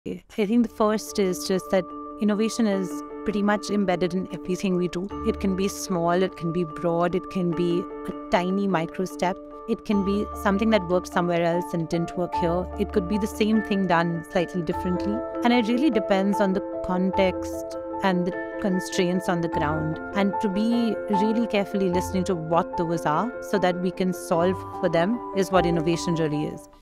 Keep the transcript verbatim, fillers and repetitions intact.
I think the first is just that innovation is pretty much embedded in everything we do. It can be small, it can be broad, it can be a tiny micro step. It can be something that worked somewhere else and didn't work here. It could be the same thing done slightly differently. And it really depends on the context and the constraints on the ground, and to be really carefully listening to what those are so that we can solve for them is what innovation really is.